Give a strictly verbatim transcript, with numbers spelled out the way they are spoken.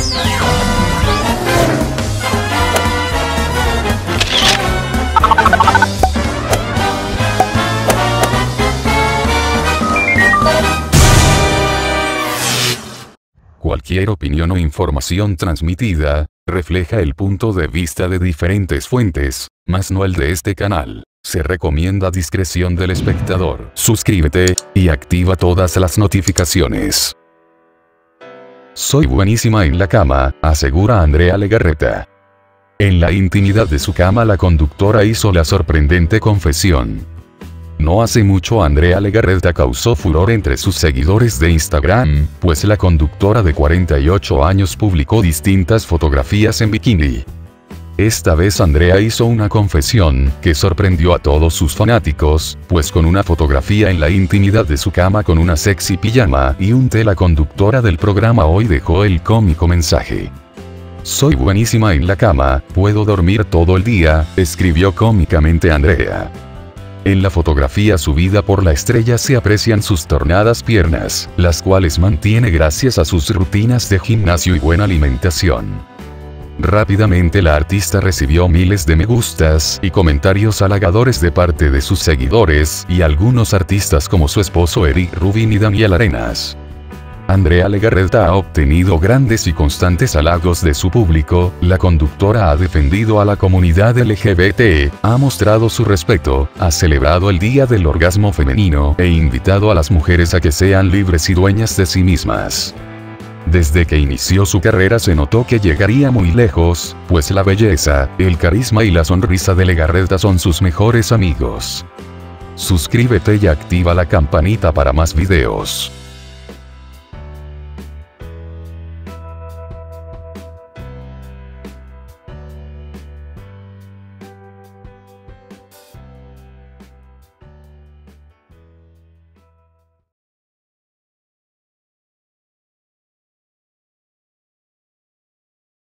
Cualquier opinión o información transmitida, refleja el punto de vista de diferentes fuentes, mas no el de este canal. Se recomienda discreción del espectador. Suscríbete, y activa todas las notificaciones. Soy buenísima en la cama, asegura Andrea Legarreta. En la intimidad de su cama la conductora hizo la sorprendente confesión. No hace mucho Andrea Legarreta causó furor entre sus seguidores de Instagram, pues la conductora de cuarenta y ocho años publicó distintas fotografías en bikini. Esta vez Andrea hizo una confesión, que sorprendió a todos sus fanáticos, pues con una fotografía en la intimidad de su cama con una sexy pijama y un té, la conductora del programa Hoy dejó el cómico mensaje. Soy buenísima en la cama, puedo dormir todo el día, escribió cómicamente Andrea. En la fotografía subida por la estrella se aprecian sus tornadas piernas, las cuales mantiene gracias a sus rutinas de gimnasio y buena alimentación. Rápidamente la artista recibió miles de me gustas y comentarios halagadores de parte de sus seguidores y algunos artistas como su esposo Eric Rubin y Daniel Arenas. Andrea Legarreta ha obtenido grandes y constantes halagos de su público, la conductora ha defendido a la comunidad L G B T, ha mostrado su respeto, ha celebrado el Día del Orgasmo Femenino e invitado a las mujeres a que sean libres y dueñas de sí mismas. Desde que inició su carrera se notó que llegaría muy lejos, pues la belleza, el carisma y la sonrisa de Legarreta son sus mejores amigos. Suscríbete y activa la campanita para más videos.